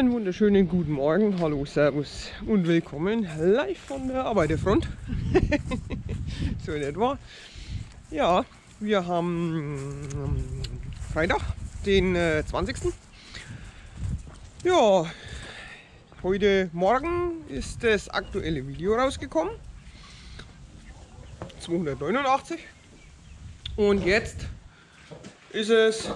Einen wunderschönen guten Morgen, hallo, servus und willkommen live von der Arbeiterfront. So in etwa. Ja, wir haben Freitag, den 20. Ja, heute Morgen ist das aktuelle Video rausgekommen. 289. Und jetzt ist es...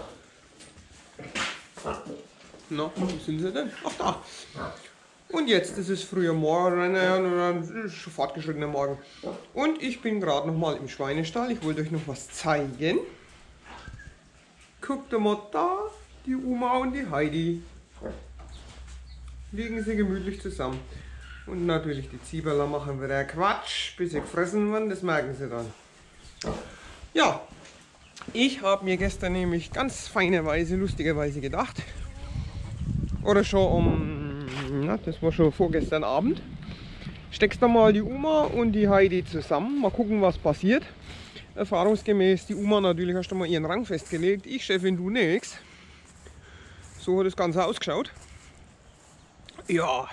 Na, wo sind sie denn? Ach, da. Und jetzt ist es früher Morgen, schon fortgeschrittener Morgen. Und ich bin gerade noch mal im Schweinestall. Ich wollte euch noch was zeigen. Guckt mal da, die Oma und die Heidi. Liegen sie gemütlich zusammen. Und natürlich die Zieberler machen wieder Quatsch, bis sie gefressen werden, das merken sie dann. Ja, ich habe mir gestern nämlich ganz feinerweise, lustigerweise gedacht, oder schon das war schon vorgestern Abend, steckst du mal die Oma und die Heidi zusammen, mal gucken, was passiert. Erfahrungsgemäß, die Oma natürlich hast du mal ihren Rang festgelegt, ich Chefin, du nix. So hat das Ganze ausgeschaut. Ja,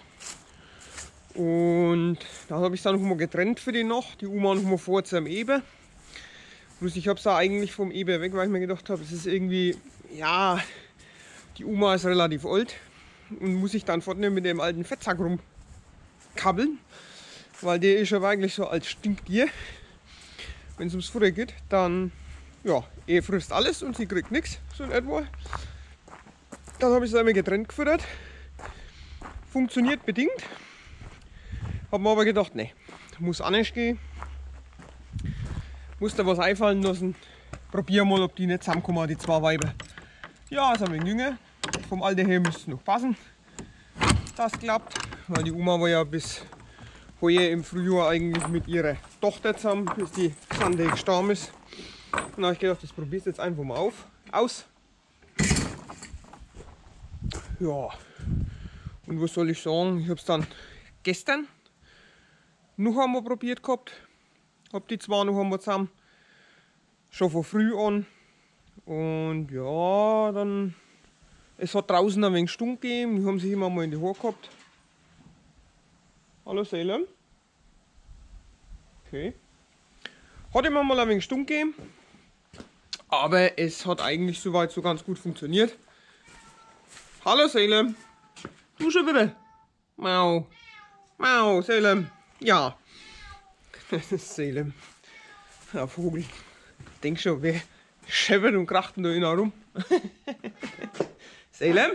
und da habe ich es dann noch mal getrennt für die Nacht, die Oma noch mal vor zum Eber. Bloß ich habe es eigentlich vom Eber weg, weil ich mir gedacht habe, es ist irgendwie, ja, die Oma ist relativ alt und muss ich dann fortnehmen mit dem alten Fettsack rumkabbeln, weil der ist ja eigentlich so als Stinktier. Wenn es ums Futter geht, dann, ja, er frisst alles und sie kriegt nichts, so in etwa. Dann habe ich es einmal getrennt gefüttert. Funktioniert bedingt. Habe mir aber gedacht, ne, muss anders gehen. Muss da was einfallen lassen. Probier mal, ob die nicht zusammenkommen, die zwei Weiber. Ja, ist ein wenig jünger. Vom Alter her müsste es noch passen. Das klappt. Weil die Oma war ja bis heuer im Frühjahr eigentlich mit ihrer Tochter zusammen, bis die Sande gestorben ist. Und da habe ich gedacht, das probierst du jetzt einfach mal aus. Ja. Und was soll ich sagen? Ich habe es dann gestern noch einmal probiert gehabt. Habe die zwei noch einmal zusammen. Schon von früh an. Und ja, dann... Es hat draußen ein wenig Stunk gegeben. Die haben sich immer mal in die Haare gehabt. Hallo Salem. Okay. Hat immer mal ein wenig Stunk gegeben. Aber es hat eigentlich soweit so ganz gut funktioniert. Hallo Salem. Du schon wieder? Mau. Mau, Salem. Ja. Das ist Salem. Ja, Vogel. Ich denke schon, wer scheppert und kracht da innen rum? Salem?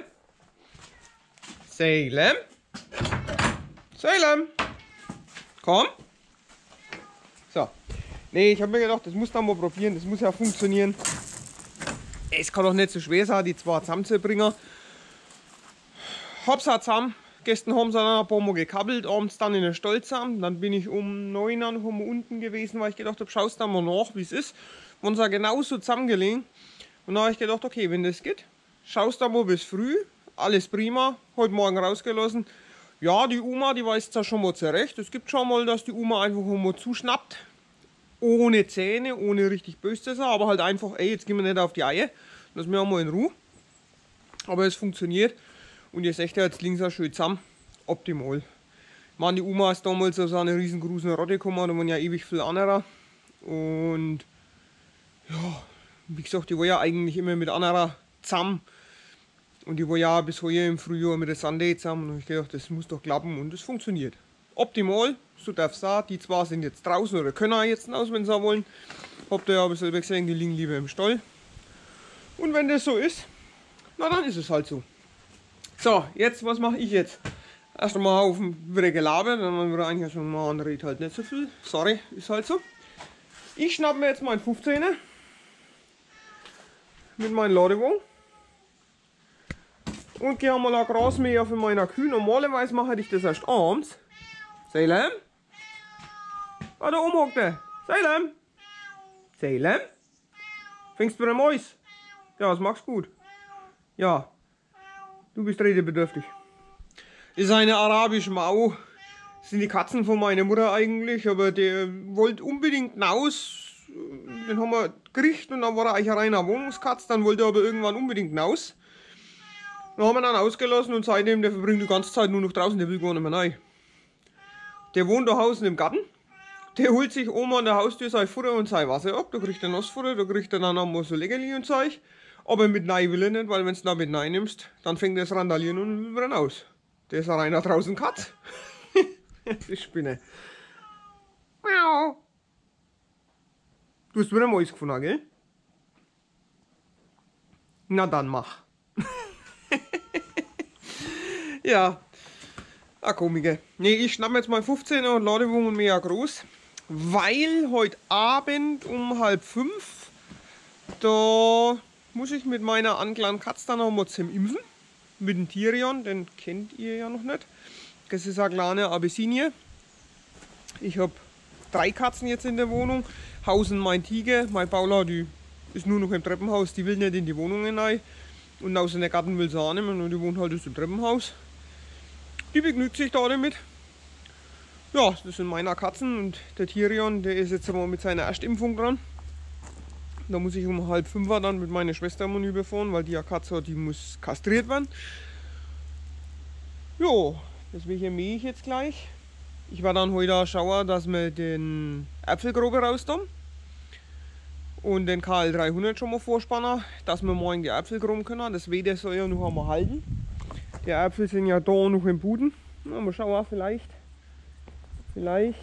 Salem? Salem? Komm. So. Nee, ich habe mir gedacht, das muss man mal probieren. Das muss ja funktionieren. Es kann doch nicht so schwer sein, die zwei zusammenzubringen. Hab's auch zusammen. Gestern haben sie dann ein paar Mal gekabbelt, abends dann in den Stall zusammen. Dann bin ich um 9 Uhr noch mal unten gewesen, weil ich gedacht habe, schaust da mal nach, wie es ist. Und sie genauso zusammengelegen. Und dann habe ich gedacht, okay, wenn das geht, schaust da mal bis früh. Alles prima. Heute Morgen rausgelassen. Ja, die Oma, die weiß da schon mal zurecht. Es gibt schon mal, dass die Oma einfach mal zuschnappt. Ohne Zähne, ohne richtig böse zu sein. Aber halt einfach, ey, jetzt gehen wir nicht auf die Eier. Lass mich auch mal in Ruhe. Aber es funktioniert. Und ihr seht ja, jetzt liegen sie schön zusammen. Optimal. Ich meine, die Oma ist damals so eine riesengroße Rotte gekommen, da waren ja ewig viel anderer. Und ja, wie gesagt, die war ja eigentlich immer mit anderer zusammen. Und die war ja bis heuer im Frühjahr mit der Sunday zusammen. Und ich gedacht, das muss doch klappen und es funktioniert. Optimal, so darf es sein. Die zwei sind jetzt draußen oder können auch jetzt raus, wenn sie wollen. Habt ihr ja aber selber gesehen, die liegen lieber im Stall. Und wenn das so ist, na dann ist es halt so. So, jetzt, was mache ich jetzt? Erst einmal auf wieder gelabert, dann wieder eigentlich schon mal an, redet halt nicht so viel. Sorry, ist halt so. Ich schnapp mir jetzt meinen 15er mit meinem Ladewagen und gehe mal ein Grasmäher für meine Kühe. Normalerweise mache ich das erst abends. Salem? Ah, da oben hockt er. Salem? Salem? Fängst du bei der Mäus? Ja, das machst du gut. Ja. Du bist redebedürftig. Ist eine arabische Mau. Das sind die Katzen von meiner Mutter eigentlich, aber der wollte unbedingt hinaus. Den haben wir gekriegt und dann war er eigentlich ein reiner Wohnungskatz. Dann wollte er aber irgendwann unbedingt hinaus. Den haben wir dann ausgelassen und seitdem, der verbringt die ganze Zeit nur noch draußen, der will gar nicht mehr rein. Der wohnt da draußen im Garten. Der holt sich oben an der Haustür sein Futter und sein Wasser ab. Da kriegt er Nassfutter, da kriegt er dann auch mal so Leckerli und Zeug. Aber mit Nein will er nicht, weil wenn du damit Nein nimmst, dann fängt er das Randalieren und will wieder raus. Der ist rein nach draußen Katz. Die Spinne. Miau. Du hast wieder ein Mäus gefunden, gell? Na dann mach. Ja. Ah, Komike. Nee, ich schnapp jetzt mal 15er und Ladewogen mega groß. Weil heute Abend um 4:30 da muss ich mit meiner kleinen Katze dann noch mal zum Impfen. Mit dem Tyrion, den kennt ihr ja noch nicht. Das ist eine kleine Abyssinie. Ich habe 3 Katzen jetzt in der Wohnung. Hausen mein Tiger, meine Paula, die ist nur noch im Treppenhaus, die will nicht in die Wohnung hinein. Und aus in der Garten will sie auch nicht mehr, und die wohnt halt im Treppenhaus. Die begnügt sich da damit. Ja, das sind meine Katzen und der Tyrion, der ist jetzt mal mit seiner Erstimpfung dran. Da muss ich um 4:30 dann mit meiner Schwester mal überfahren, weil die ja Katze hat, die muss kastriert werden. Jo, deswegen mähe ich jetzt gleich. Ich werde dann heute auch schauen, dass wir den Apfelgrobe raus tun. Und den KL300 schon mal vorspannen, dass wir morgen die Äpfel krumm können. Das Wetter soll ja noch einmal halten. Die Äpfel sind ja da noch im Boden. Na, mal schauen, vielleicht. Ich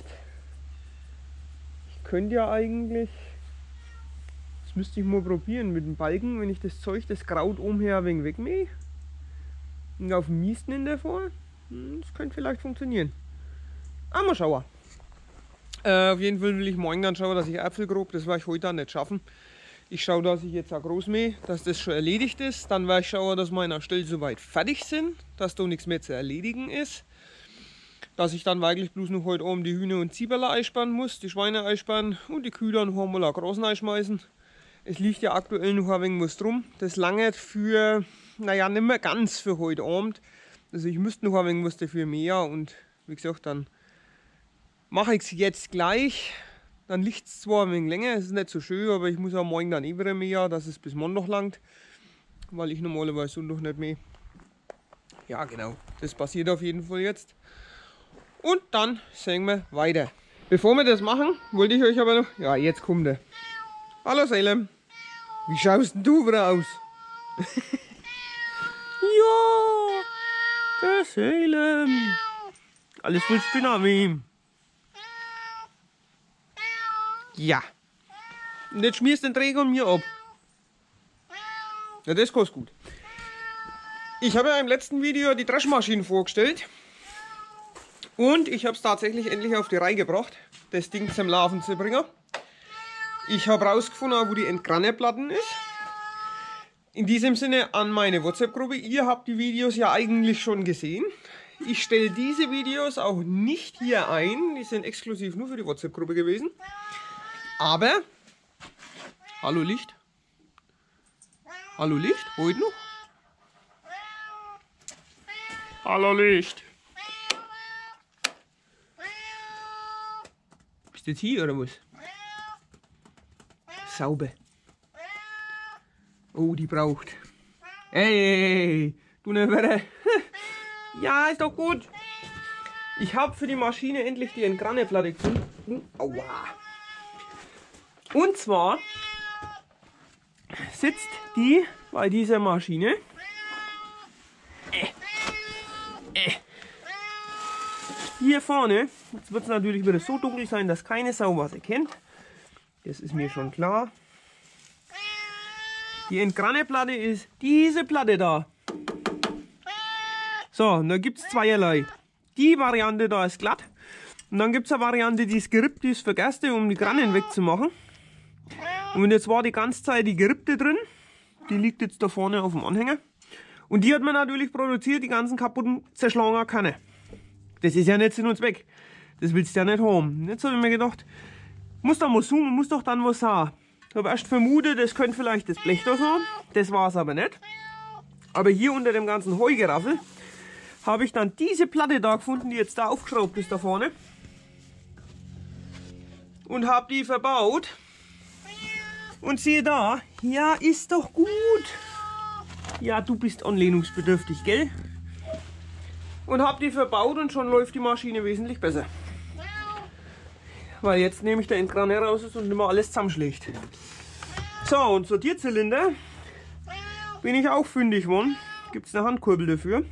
könnte ja eigentlich, das müsste ich mal probieren mit dem Balken, wenn ich das Zeug, das Kraut umher ein wenig wegmähe. Und auf dem Miesten in der Form. Das könnte vielleicht funktionieren. Aber mal schauen. Auf jeden Fall will ich morgen dann schauen, dass ich Äpfel grob, das werde ich heute dann nicht schaffen. Ich schaue, dass ich jetzt auch groß mähe, dass das schon erledigt ist. Dann werde ich schauen, dass meine Stellen soweit fertig sind, dass da nichts mehr zu erledigen ist. Dass ich dann wirklich bloß noch heute oben die Hühner und Zieberler einspannen muss, die Schweine einspannen und die Kühe dann noch mal Großen einschmeißen. Es liegt ja aktuell noch ein wenig was drum. Das lange für, naja, nicht mehr ganz für heute Abend. Also ich müsste noch ein wenig was dafür mehr und wie gesagt, dann mache ich es jetzt gleich. Dann liegt es zwar ein wenig länger, es ist nicht so schön, aber ich muss auch morgen dann eh wieder mähen, dass es bis Montag langt. Weil ich normalerweise Sonntag nicht mähe. Ja genau, das passiert auf jeden Fall jetzt. Und dann sehen wir weiter. Bevor wir das machen, wollte ich euch aber noch... Ja, jetzt kommt er. Hallo Salem. Wie schaust denn du wieder aus? Ja, der Salem. Alles voll Spinner mit ihm. Ja. Und jetzt schmierst du den Träger und mir ab. Ja, das kostet gut. Ich habe ja im letzten Video die Dreschmaschine vorgestellt. Und ich habe es tatsächlich endlich auf die Reihe gebracht, das Ding zum Laufen zu bringen. Ich habe rausgefunden, wo die Entgrannerplatten ist. In diesem Sinne an meine WhatsApp-Gruppe. Ihr habt die Videos ja eigentlich schon gesehen. Ich stelle diese Videos auch nicht hier ein. Die sind exklusiv nur für die WhatsApp-Gruppe gewesen. Aber, hallo Licht. Hallo Licht, heute noch? Hallo Licht. Bist du jetzt hier oder was? Sauber. Oh, die braucht. Hey, du ne Welle. Ja, ist doch gut. Ich habe für die Maschine endlich die Entgrannerplatte gefunden. Aua. Und zwar sitzt die bei dieser Maschine hier vorne. Jetzt wird es natürlich wieder so dunkel sein, dass keine Sau was erkennt. Das ist mir schon klar. Die Entgrannerplatte ist diese Platte da. So, und da gibt es zweierlei. Die Variante da ist glatt. Und dann gibt es eine Variante, die ist gerippt, die ist für Gerste, um die Grannen wegzumachen. Und jetzt war die ganze Zeit die gerippte drin. Die liegt jetzt da vorne auf dem Anhänger. Und die hat man natürlich produziert, die ganzen kaputten, zerschlagenen Kanne. Das ist ja nicht Sinn und Zweck. Das willst du ja nicht haben. Jetzt habe ich mir gedacht, muss doch mal zoomen, muss doch dann was sagen. Ich habe erst vermutet, das könnte vielleicht das Blech da sein. Das war es aber nicht. Aber hier unter dem ganzen Heugeraffel habe ich dann diese Platte da gefunden, die jetzt da aufgeschraubt ist da vorne. Und habe die verbaut. Und siehe da, ja, ist doch gut. Ja, du bist anlehnungsbedürftig, gell? Und hab die verbaut und schon läuft die Maschine wesentlich besser. Weil jetzt nehme ich der Endkrane raus und immer alles zusammenschlägt. So, und Sortierzylinder bin ich auch fündig geworden. Gibt es eine Handkurbel dafür.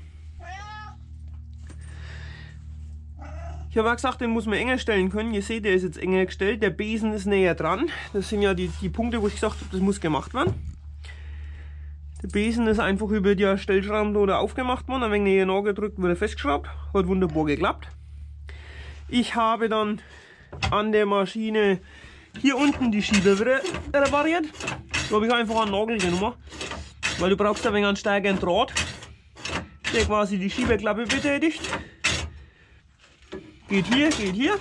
Ich habe ja gesagt, den muss man enger stellen können. Ihr seht, der ist jetzt enger gestellt. Der Besen ist näher dran. Das sind ja die Punkte, wo ich gesagt habe, das muss gemacht werden. Der Besen ist einfach über die Stellschrauben oder aufgemacht worden. Ein wenig näher nachgedrückt, wurde festgeschraubt. Hat wunderbar geklappt. Ich habe dann an der Maschine hier unten die Schiebe wieder repariert. Da habe ich einfach einen Nagel genommen. Weil du brauchst ein wenig einen stärkeren Draht, der quasi die Schiebeklappe betätigt. Geht hier, geht hier.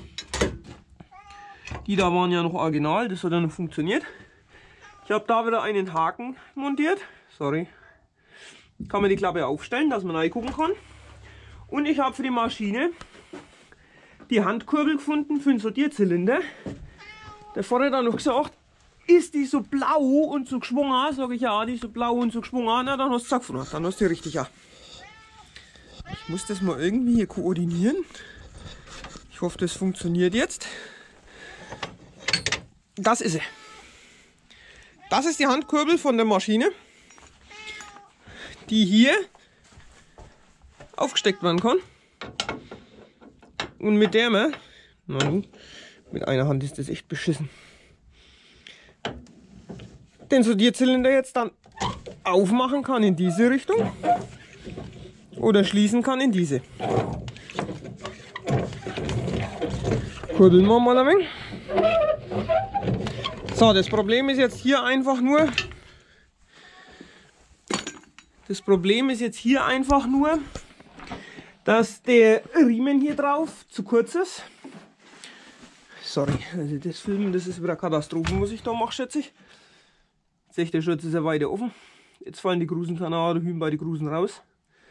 Die da waren ja noch original, das hat ja noch funktioniert. Ich habe da wieder einen Haken montiert. Sorry. Kann man die Klappe aufstellen, dass man reingucken kann. Und ich habe für die Maschine die Handkurbel gefunden für den Sortierzylinder. Der vorher dann noch gesagt, ist die so blau und so geschwungen? Sage ich, ja, die ist so blau und so geschwungen. Na, dann hast du es gefunden, dann hast du die richtig. Ja. Ich muss das mal irgendwie hier koordinieren. Ich hoffe, das funktioniert jetzt. Das ist sie. Das ist die Handkurbel von der Maschine, die hier aufgesteckt werden kann. Und mit der man, mit einer Hand ist das echt beschissen, den Sortierzylinder jetzt dann aufmachen kann in diese Richtung oder schließen kann in diese. Kurbeln wir mal ein wenig. So, das Problem ist jetzt hier einfach nur, dass der Riemen hier drauf zu kurz ist. Sorry, also das Filmen, das ist wieder Katastrophe, was ich da mache, schätze ich. Seht ihr schon, jetzt ist er weiter offen. Jetzt fallen die Grusenkanäle hüben bei den Grusen raus.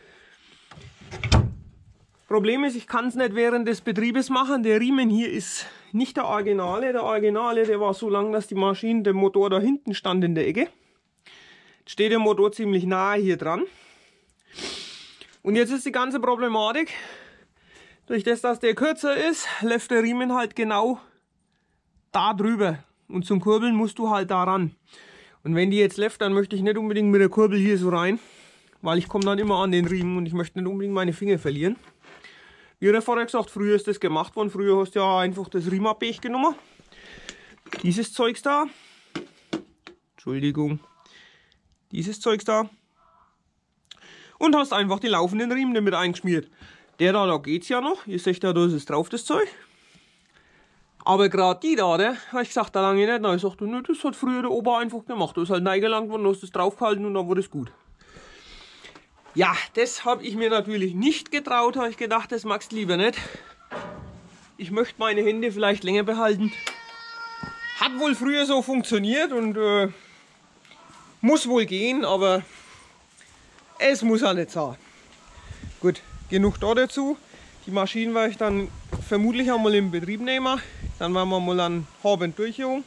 Problem ist, ich kann es nicht während des Betriebes machen. Der Riemen hier ist nicht der Originale. Der Originale, der war so lang, dass die Maschine, der Motor da hinten stand in der Ecke. Jetzt steht der Motor ziemlich nahe hier dran. Und jetzt ist die ganze Problematik, durch das, dass der kürzer ist, läuft der Riemen halt genau da drüber. Und zum Kurbeln musst du halt da ran. Und wenn die jetzt läuft, dann möchte ich nicht unbedingt mit der Kurbel hier so rein, weil ich komme dann immer an den Riemen und ich möchte nicht unbedingt meine Finger verlieren. Wie der vorher gesagt, früher ist das gemacht worden. Früher hast du ja einfach das Riemenblech genommen. Dieses Zeugs da. Entschuldigung. Dieses Zeugs da. Und hast einfach die laufenden Riemen damit eingeschmiert. Der da geht's ja noch. Ihr seht ja, da ist es drauf, das Zeug. Aber gerade die da, habe ich gesagt, da lange nicht. Nein, ich sagte, ne, das hat früher der Opa einfach gemacht. Du hast halt reingelangt worden, hast es draufgehalten und dann wurde es gut. Ja, das habe ich mir natürlich nicht getraut, habe ich gedacht, das magst du lieber nicht. Ich möchte meine Hände vielleicht länger behalten. Hat wohl früher so funktioniert und muss wohl gehen, aber es muss auch nicht sein. Gut, genug da dazu. Die Maschinen werde ich dann vermutlich einmal in Betrieb nehmen. Dann werden wir mal einen Abend durchgehen.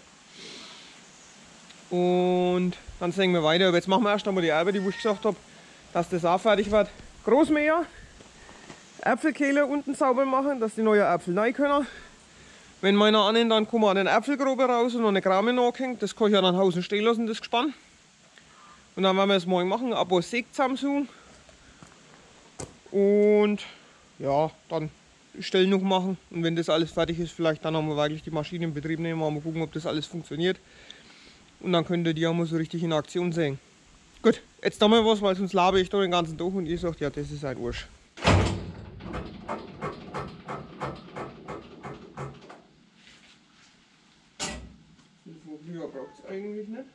Und dann sehen wir weiter. Aber jetzt machen wir erst einmal die Arbeit, die ich gesagt habe, dass das auch fertig wird. Großmäher, Äpfelkehle unten sauber machen, dass die neue Äpfel rein können. Wenn meiner an, dann kommen wir an den Äpfelgrobe raus und noch eine Krame nachhängt. Das kann ich ja dann Hausen stehen lassen, das Gespann. Und dann werden wir es morgen machen, ein paar Säge zusammensuchen. Und ja, dann Stellen noch machen. Und wenn das alles fertig ist, vielleicht dann haben wir wirklich die Maschine in Betrieb nehmen, mal gucken, ob das alles funktioniert. Und dann könnt ihr die auch mal so richtig in Aktion sehen. Gut, jetzt haben wir was, weil sonst labe ich da den ganzen Tag und ihr sagt, ja, das ist ein Arsch. Braucht es eigentlich nicht.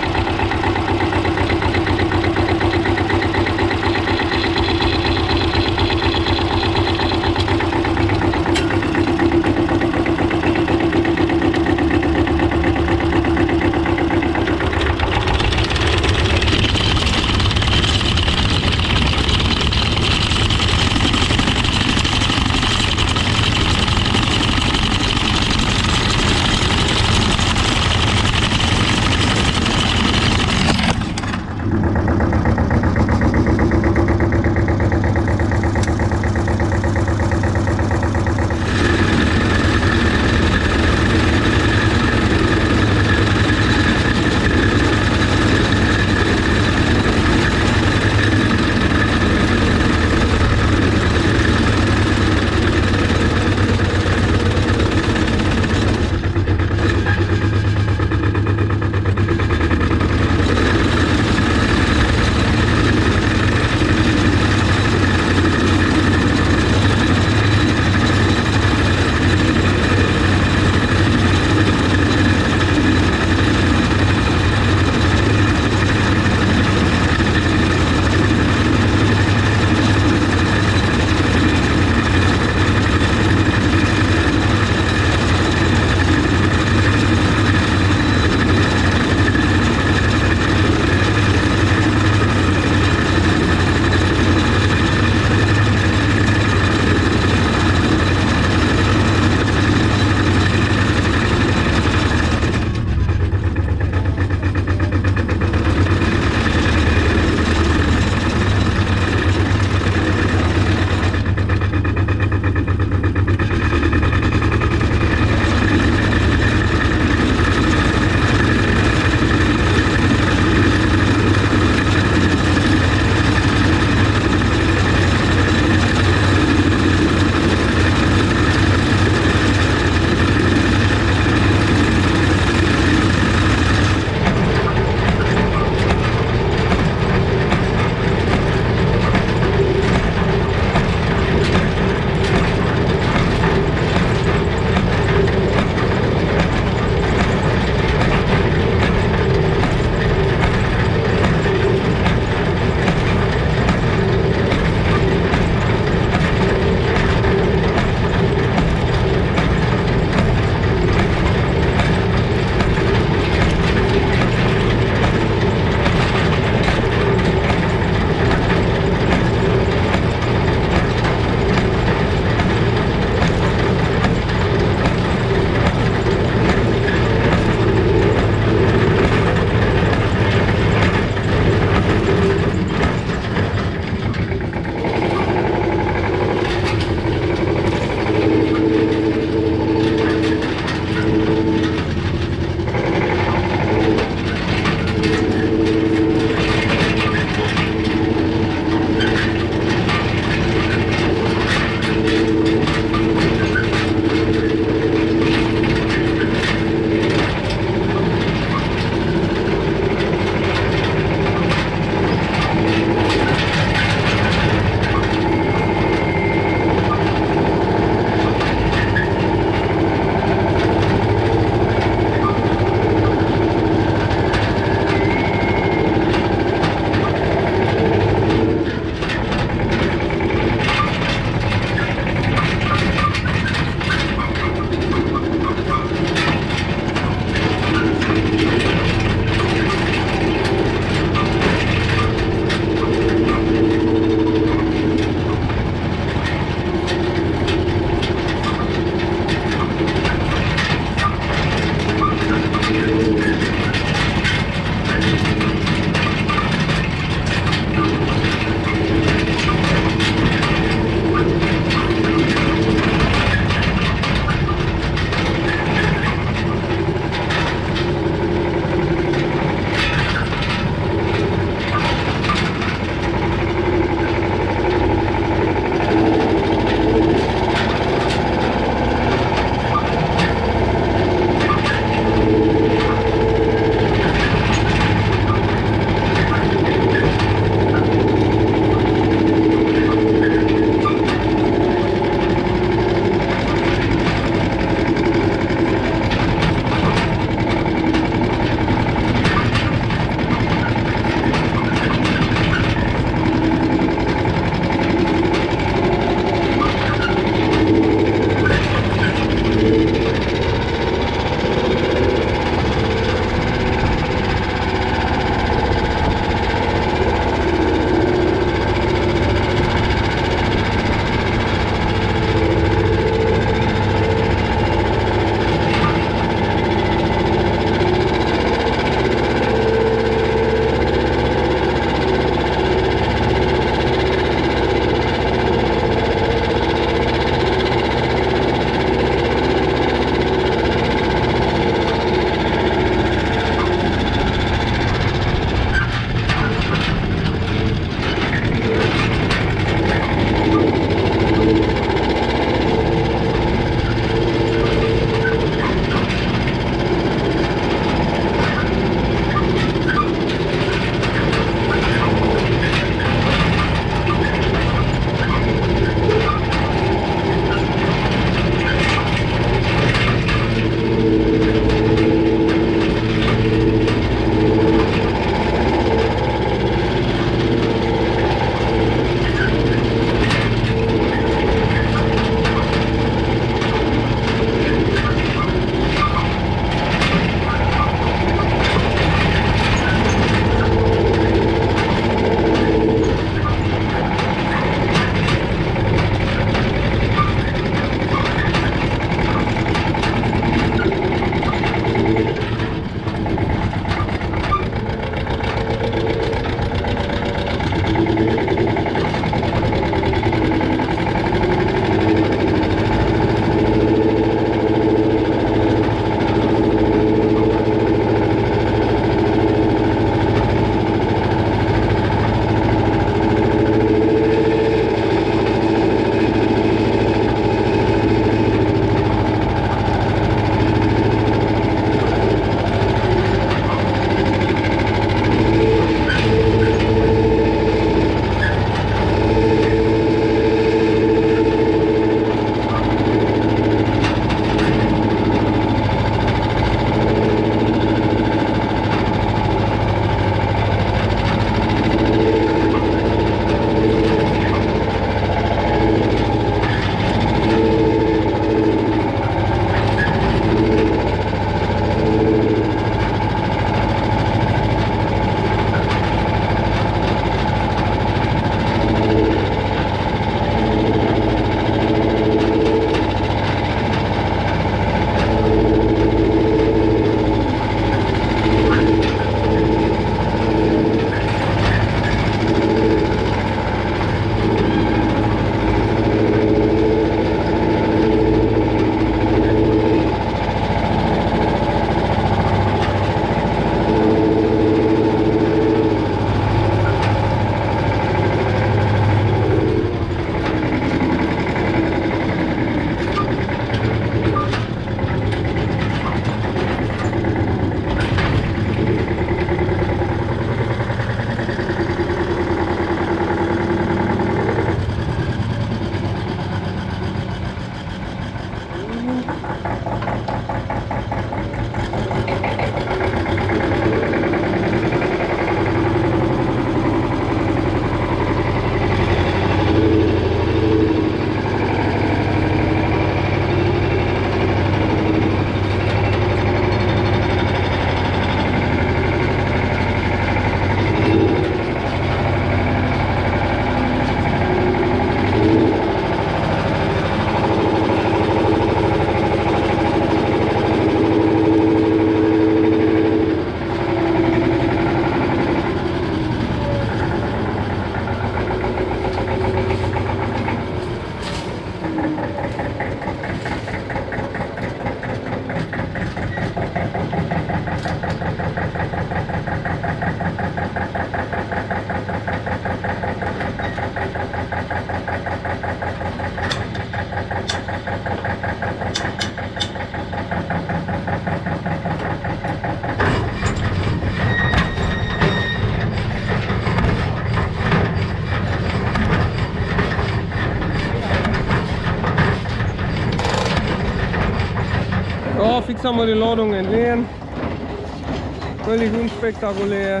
Ja, fix haben wir die Ladung entleeren. Völlig unspektakulär.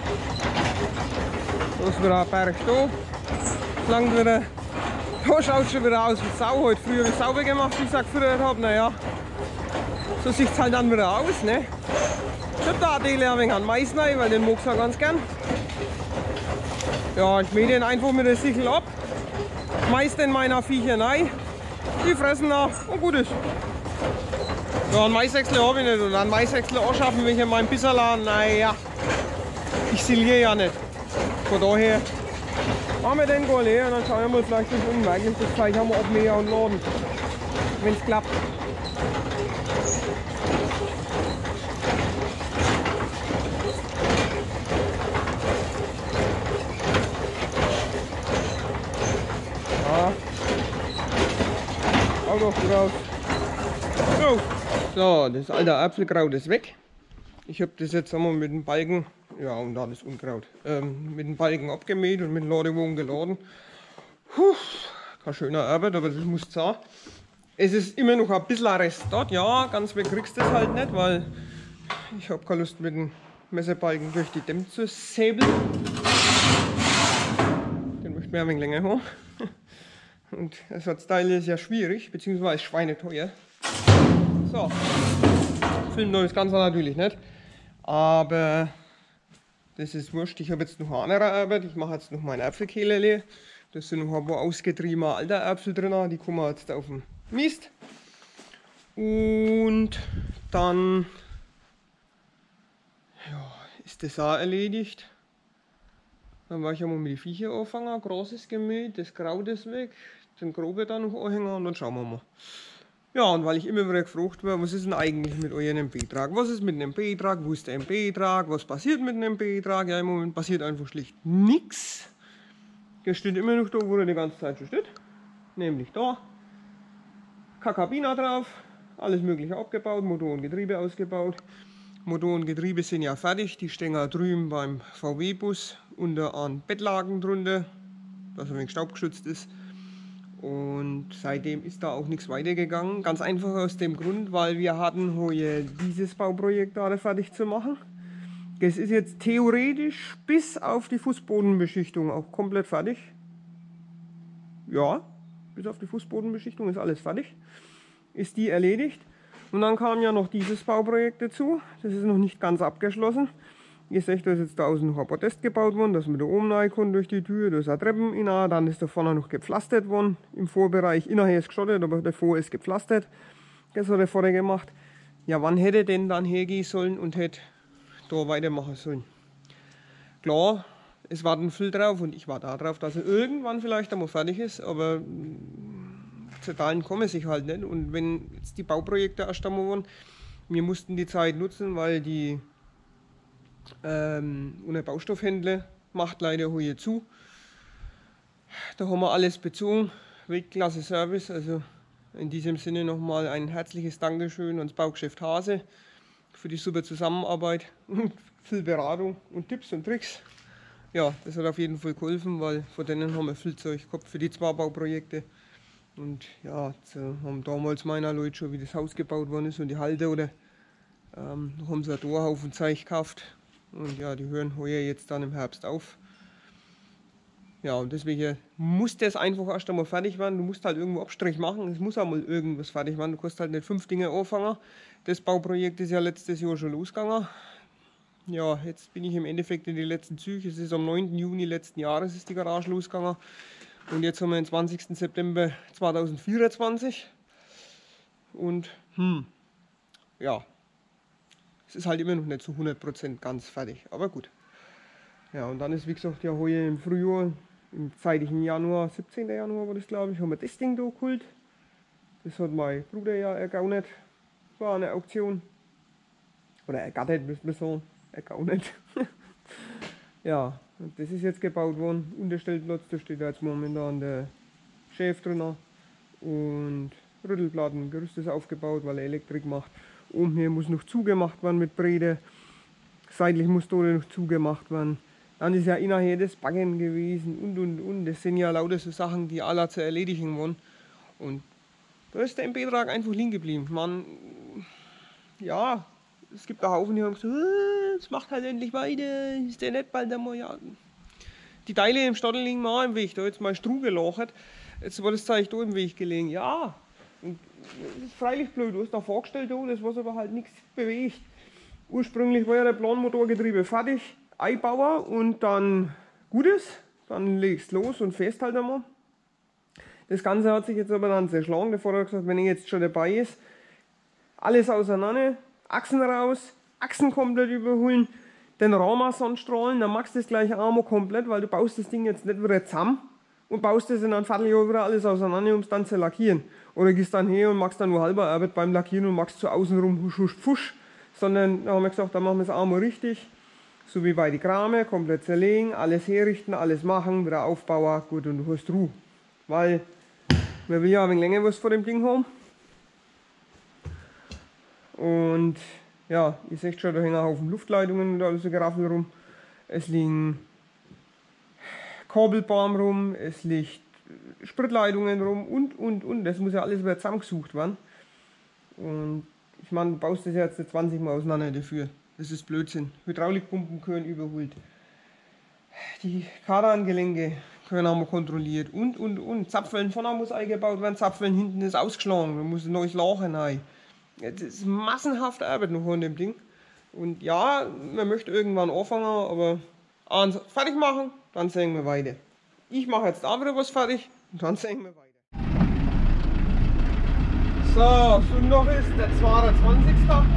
Da ist wieder ein Berg da. Langt wieder. Da schaut es schon wieder aus wie Sau. Heute früher wie sauber gemacht, wie ich es gefüttert habe. Naja, so sieht es halt dann wieder aus. Ne? Ich habe da Adele ein wenig an Mais rein, weil den mag ich ja ganz gern. Ja, ich mähe den einfach mit der Sichel ab. Mais in meiner Viecher rein. Die fressen nach und gut ist. Ja, einen Maishäcksler habe ich nicht und einen Maishäcksler anschaffen will ich in meinem Bisserladen. Naja, ich siliere ja nicht. Von daher machen wir den Goal her und dann schauen wir mal vielleicht das um. Eigentlich das Zeug haben wir abmähen und laden, wenn es klappt. Ja. Auto raus. So, das alte Apfelkraut ist weg. Ich habe das jetzt einmal mit dem Balken, ja und da das Unkraut, mit dem Balken abgemäht und mit dem Ladewagen geladen. Puh, kein schöner Arbeit, aber das muss sein. Es ist immer noch ein bisschen Rest dort, ja, ganz weg kriegst du das halt nicht, weil ich habe keine Lust mit dem Messerbalken durch die Dämme zu säbeln. Den möchte man ein wenig länger haben. Und Ersatzteile ist ja schwierig, beziehungsweise schweineteuer. So, filmen das Ganze natürlich nicht, aber das ist wurscht. Ich habe jetzt noch eine andere Arbeit. Ich mache jetzt noch meine Apfelkehle leer. Da sind noch ein paar ausgetriebene alte Äpfel drin, die kommen jetzt auf den Mist. Und dann ja, ist das auch erledigt. Dann war ich einmal mit den Viecher anfangen, Gras ist gemäht, das Kraut ist weg, den Grobe dann noch anhängen und dann schauen wir mal. Ja, und weil ich immer wieder gefragt werde, was ist denn eigentlich mit eurem MB-Trag? Was ist mit dem MB-Trag? Wo ist der MB-Trag? Was passiert mit dem MB-Trag? Ja, im Moment passiert einfach schlicht nichts. Der steht immer noch da, wo er die ganze Zeit schon steht. Nämlich da. Kakabina drauf, alles mögliche abgebaut, Motor und Getriebe ausgebaut. Motor und Getriebe sind ja fertig, die stehen ja drüben beim VW-Bus unter an Bettlaken drunter, dass er ein wenig staubgeschützt ist. Und seitdem ist da auch nichts weitergegangen. Ganz einfach aus dem Grund, weil wir hatten heute dieses Bauprojekt gerade fertig zu machen. Das ist jetzt theoretisch bis auf die Fußbodenbeschichtung auch komplett fertig. Ja, bis auf die Fußbodenbeschichtung ist alles fertig. Ist die erledigt. Und dann kam ja noch dieses Bauprojekt dazu. Das ist noch nicht ganz abgeschlossen. Ihr seht, da ist jetzt da außen noch ein Podest gebaut worden, dass man da oben rein kann durch die Tür. Da ist eine Treppen inne, dann ist da vorne noch gepflastert worden. Im Vorbereich, innerher ist geschottet, aber davor ist gepflastert. Das hat er vorher gemacht. Ja, wann hätte denn dann hergehen sollen und hätte da weitermachen sollen? Klar, es warten viel drauf und ich war da drauf, dass er irgendwann vielleicht einmal fertig ist, aber zu Zahlen komme sich halt nicht. Und wenn jetzt die Bauprojekte erst einmal waren, wir mussten die Zeit nutzen, weil die ohne Baustoffhändler macht leider heute zu. Da haben wir alles bezogen, Weltklasse Service. Also in diesem Sinne nochmal ein herzliches Dankeschön ans Baugeschäft Hase für die super Zusammenarbeit und viel Beratung und Tipps und Tricks. Ja, das hat auf jeden Fall geholfen, weil von denen haben wir viel Zeug gehabt für die zwei Bauprojekte. Und ja, so haben damals meine Leute schon, wie das Haus gebaut worden ist und die Halde oder haben sie einen Torhaufen Zeug gekauft. Und ja, die hören heuer jetzt dann im Herbst auf. Ja, und deswegen muss das einfach erst einmal fertig werden. Du musst halt irgendwo Abstrich machen. Es muss auch mal irgendwas fertig werden. Du kannst halt nicht 5 Dinge anfangen. Das Bauprojekt ist ja letztes Jahr schon losgegangen. Ja, jetzt bin ich im Endeffekt in die letzten Züge. Es ist am 9. Juni letzten Jahres ist die Garage losgegangen. Und jetzt haben wir den 20. September 2024. Und ja. Es ist halt immer noch nicht zu 100% ganz fertig, aber gut. Ja, und dann ist, wie gesagt, ja heuer im Frühjahr, im zeitigen Januar, 17. Januar war das, glaube ich, haben wir das Ding da geholt. Das hat mein Bruder ja ergaunert. War eine Auktion. Oder ergattert, müsste man sagen. Ergaunert. Ja, und das ist jetzt gebaut worden. Unterstellplatz, da steht jetzt momentan der Chef drin. Und Rüttelplatten, Gerüst ist aufgebaut, weil er Elektrik macht. Oben hier muss noch zugemacht werden mit Brede. Seitlich muss da noch zugemacht werden. Dann ist ja innerher das Baggen gewesen und. Das sind ja lauter so Sachen, die alle zu erledigen waren. Und da ist der MP-Trag einfach liegen geblieben. Man, ja, es gibt auch Haufen, die haben gesagt, es macht halt endlich weiter, ist der nicht bald einmal, ja. Die Teile im Stadel liegen mal im Weg, da jetzt mal Struh gelaucht, jetzt war das Zeug da im Weg gelegen, ja. Und das ist freilich blöd, du hast da vorgestellt, das was aber halt nichts bewegt. Ursprünglich war ja der Planmotorgetriebe fertig, Einbauer und dann Gutes, dann legst los und fest halt einmal. Das Ganze hat sich jetzt aber dann zerschlagen, der Vater hat gesagt, wenn er jetzt schon dabei ist, alles auseinander, Achsen raus, Achsen komplett überholen, den Rahmen sandstrahlen, dann machst du das gleich einmal komplett, weil du baust das Ding jetzt nicht wieder zusammen und baust das in einem Vierteljahr wieder alles auseinander, um es dann zu lackieren. Oder gehst dann her und machst dann nur halber Arbeit beim Lackieren und machst so außenrum husch, husch, pfusch. Sondern da haben wir gesagt, dann machen wir es einmal richtig, so wie bei den Krame, komplett zerlegen, alles herrichten, alles machen, wieder aufbauen, gut, und du hast Ruhe. Weil man will ja ein wenig länger was vor dem Ding haben. Und ja, ihr seht schon, da hängen ein Haufen Luftleitungen und alles so Geraffel rum. Es liegen Kabelbaum rum, es liegt Spritleitungen rum und. Das muss ja alles wieder zusammengesucht werden. Und ich meine, du baust das ja jetzt 20 Mal auseinander dafür. Das ist Blödsinn. Hydraulikpumpen können überholt. Die Kardangelenke können auch mal kontrolliert und. Zapfeln vorne muss eingebaut werden, Zapfeln hinten ist ausgeschlagen, da muss ein neues Lachen rein. Das ist massenhaft Arbeit noch an dem Ding. Und ja, man möchte irgendwann anfangen, aber eins fertig machen, dann sehen wir weiter. Ich mache jetzt da wieder was fertig und dann sehen wir weiter. So, Sonntag ist der 22.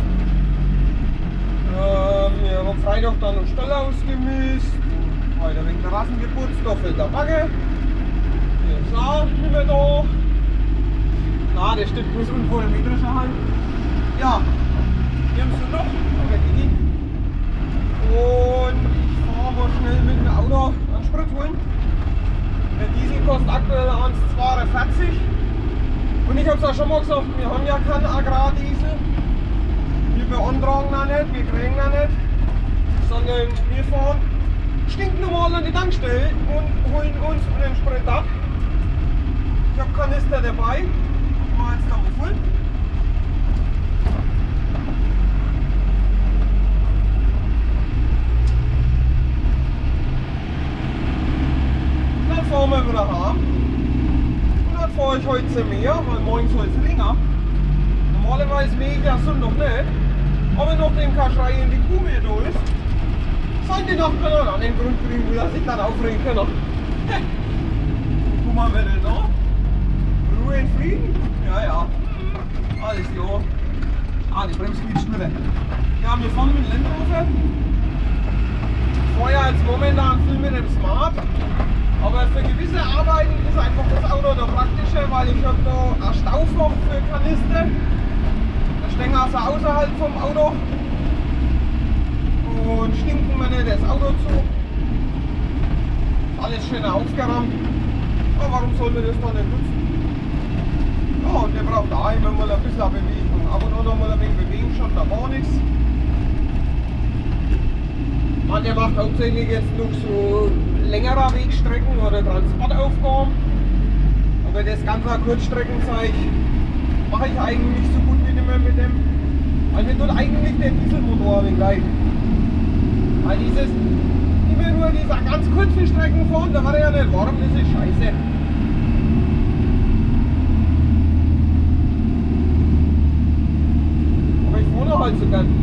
Wir haben am Freitag dann noch Stall ausgemisst. Heute wegen der Rassengeburtstag fällt der Bagger. Hier ist auch nicht mehr da. Na, der steht bloß unten vor der metrische Hand. Ja, hier haben sie noch, aber die. Und ich fahre mal schnell mit dem Auto an Sprit holen. Der Diesel kostet aktuell 1,42. Und ich habe es auch schon mal gesagt, wir haben ja keinen Agrardiesel. Wir beantragen auch nicht, wir kriegen auch nicht. Sondern wir fahren stinknormal an die Tankstelle und holen uns den Sprit ab. Ich habe Kanister dabei. Ich mache jetzt da mal voll. Dann fahren wir wieder heim. Und dann fahre ich heute zum Meer, weil morgen soll es länger. Normalerweise mähe ich ja Sonntag nicht. Aber nachdem kein Schrei in die Kuh mehr da ist, sollen die Nachbarn an den Grund kriegen, wo er sich dann aufregen können. Guck mal, wer denn da? Ruhe in Frieden? Ja, ja. Alles klar. Ah, die Bremse geht schneller. Ja, wir fahren mit dem Landrover. Ich fahre ja jetzt momentan viel mit dem Smart. Aber für gewisse Arbeiten ist einfach das Auto da praktischer, weil ich habe da ein Staufloch für Kanister. Da stehen also außerhalb vom Auto. Und stinken wir nicht das Auto zu. Alles schön aufgeräumt. Aber warum soll man das dann nicht nutzen? Ja, und der braucht auch immer mal ein bisschen Bewegung. Ab und an noch mal ein wenig Bewegung, schon da war nichts. Man, der macht hauptsächlich jetzt noch so längerer Wegstrecken oder Transportaufgaben. Aber das ganze Kurzstreckenzeug mache ich eigentlich nicht so gut wie immer mit dem. Also mir tut eigentlich der Dieselmotor ein wenig leid. Weil dieses, immer nur dieser ganz kurzen Strecken fahren, da war er ja nicht warm, das ist scheiße. Aber ich fahre halt so gern.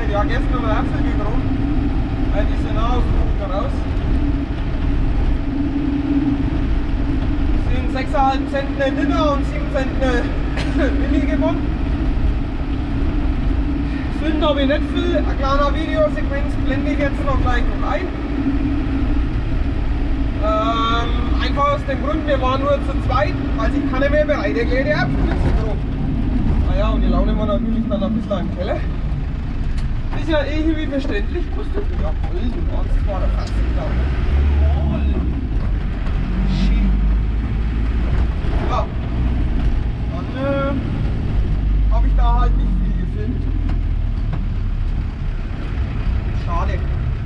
ja gestern noch Äpfel gekrochen. Die sind auch aus dem Bunker raus. Sind 6,5 Cent ein Liter und 7 Cent eine Milli gewonnen. Sünden habe ich nicht viel. Ein kleiner Videosequenz blende ich jetzt noch gleich noch ein. Einfach aus dem Grund, wir waren nur zu zweit, weil sich keiner mehr bereit erklärt, die Äpfel mitzubringen. Naja, und die Laune war natürlich dann ein bisschen im Keller. Ist ja irgendwie verständlich, musst du ja voll, du kannst zwar der Fassung voll. Shit. Ja. Dann habe ich da halt nicht viel gefilmt. Schade.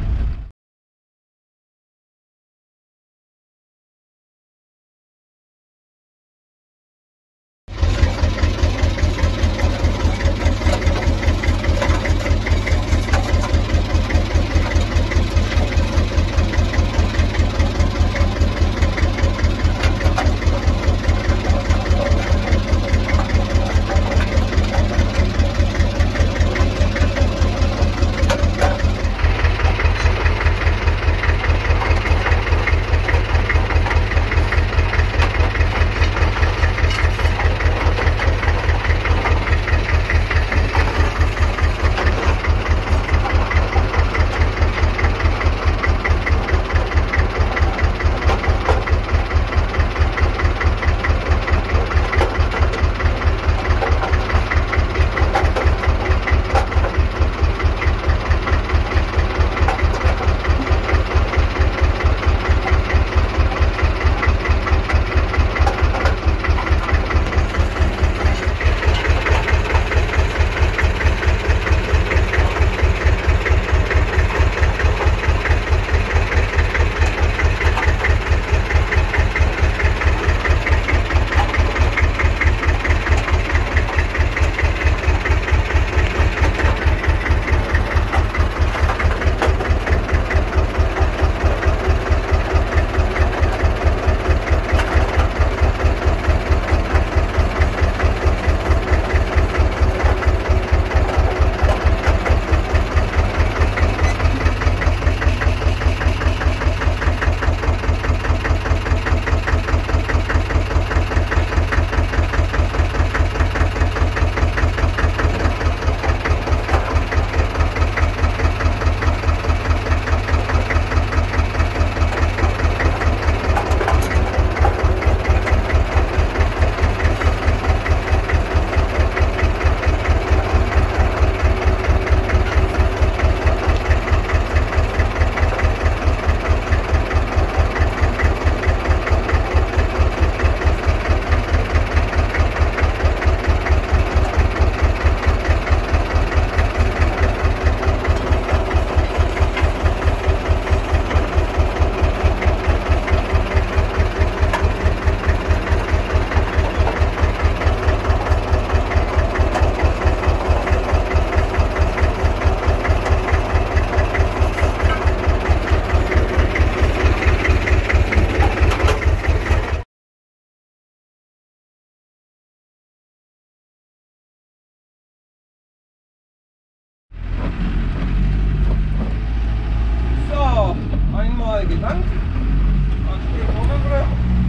gelangt. Dann steht Hommelbrüche.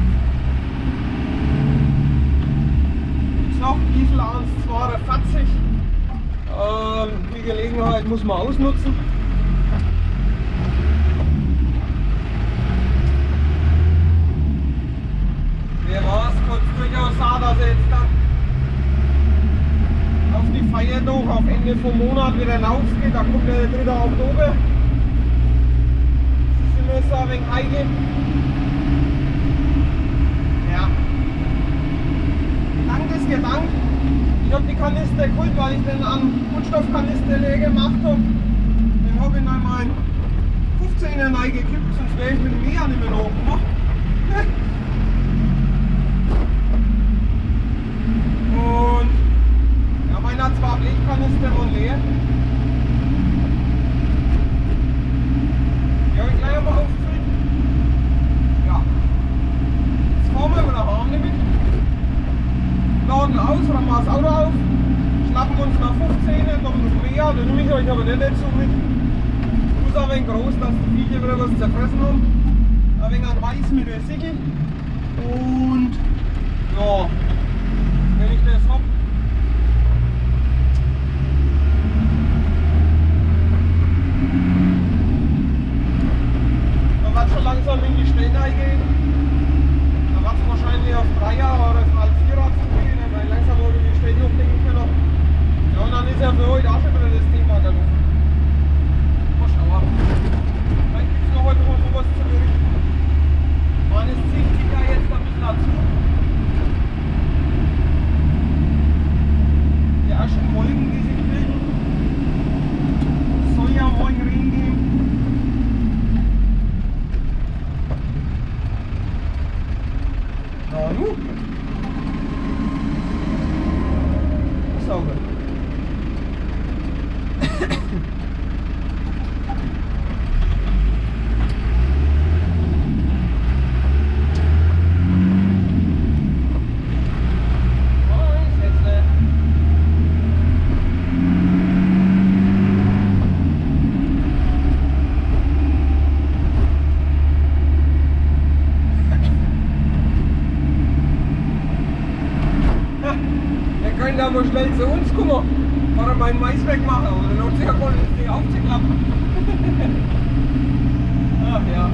Wie gesagt, Diesel 1,42. Die Gelegenheit muss man ausnutzen. Wer war es kurz durchaus sah, dass er jetzt dann auf die Feier doch auf Ende vom Monat wieder rausgeht. Da kommt der 3. Oktober. Das ist immer so ein wenig heikel. Ja. Gedankt ist gedankt. Ich habe die Kanister geholt, weil ich den an Kunststoffkanister leer gemacht habe. Den habe ich in meinen 15er reingekippt, sonst wäre ich mit dem Meer nicht mehr nachgemacht. Und ja, meiner hat zwar Blechkanister und leer. Die habe ich gleich mal aufgefüllt. Ja. Jetzt fahren wir wieder warm damit. Laden aus, räumen wir das Auto auf, schnappen uns nach 15, noch mehr, dann nehme ich euch aber nicht wenig groß, dass die Viecher wieder was zerfressen haben. Ein wenig an Mais mit der Sicke. Und ja, wenn ich das habe, dann wird es schon langsam in die Stellen eingehen. Dann wird es wahrscheinlich auf 3er oder auf halb 4er zugehen, weil langsam wollen wir die Stellen hochdenken können. Ja, und dann ist ja für heute auch schon wieder das Thema gelaufen. Mal schauen. Vielleicht gibt es noch heute mal sowas zu berichten. Man, es zieht sich ja jetzt ein bisschen dazu. Die ersten Wolken, die sich bilden, soll ja morgen Regen geben. Na nu? Sauber. Da mal schnell zu uns kommen, oder meinen Mais wegmachen, oder noch sehr gut das Ding aufzuklappen. Ach ja.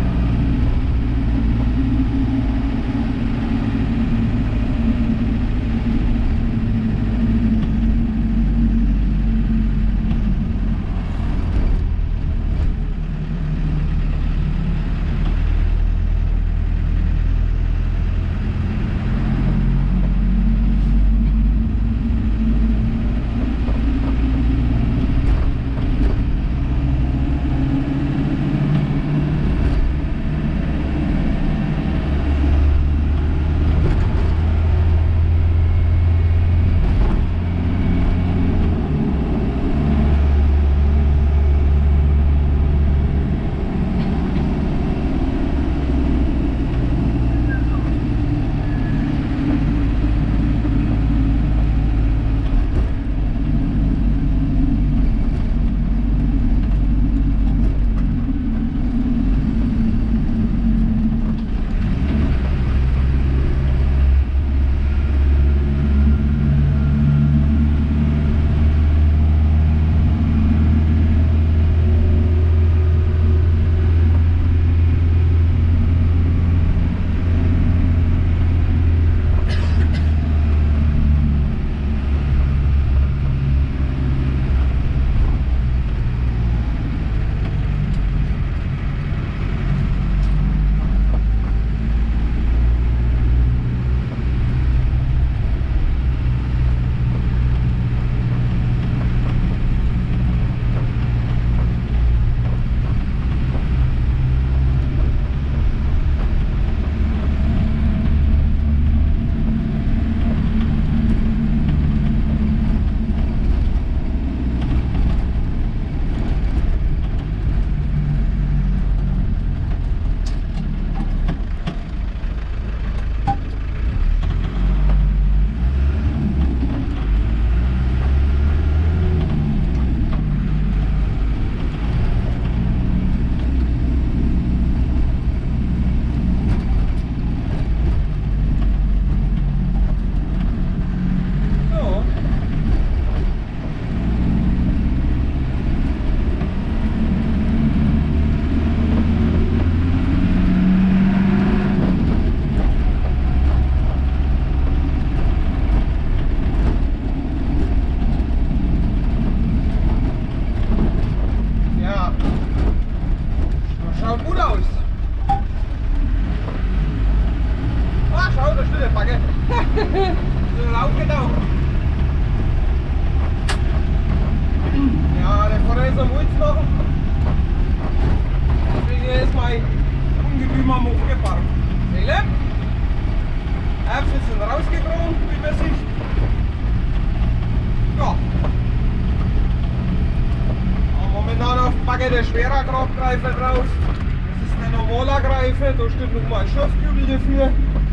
Der schwerer Kraftgreifer drauf. Das ist ein normaler Greifer, da steht nochmal ein Schaftkübel dafür.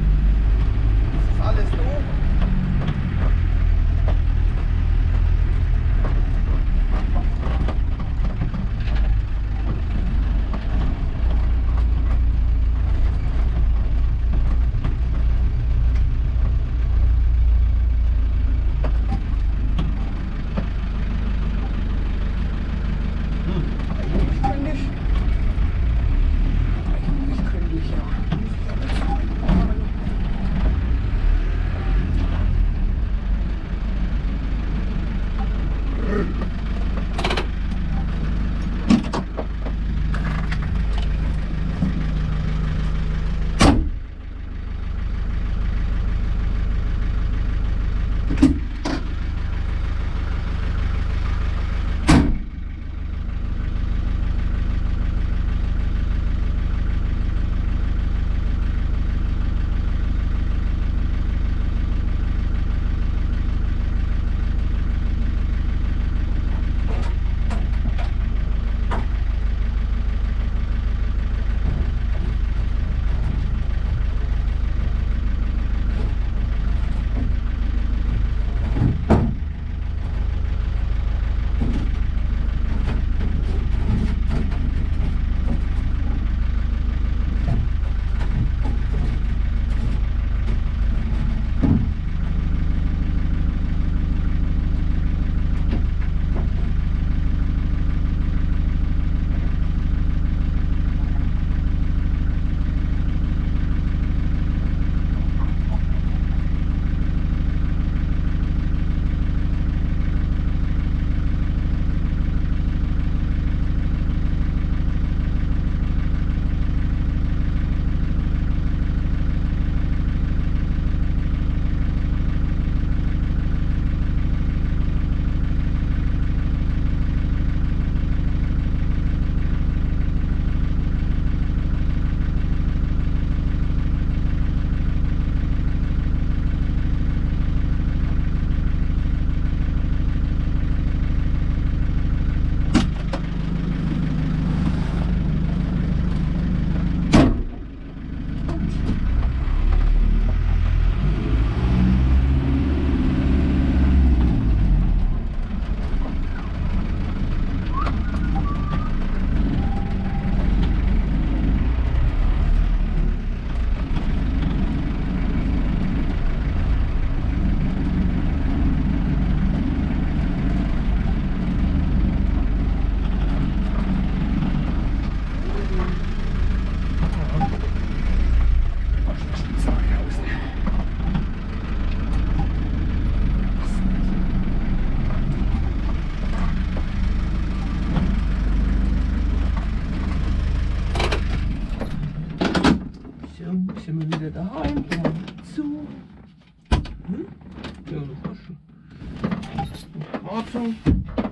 Das ist alles da. So, sind wir wieder daheim, gehen wir zu. Ja, das war schon. Wartung.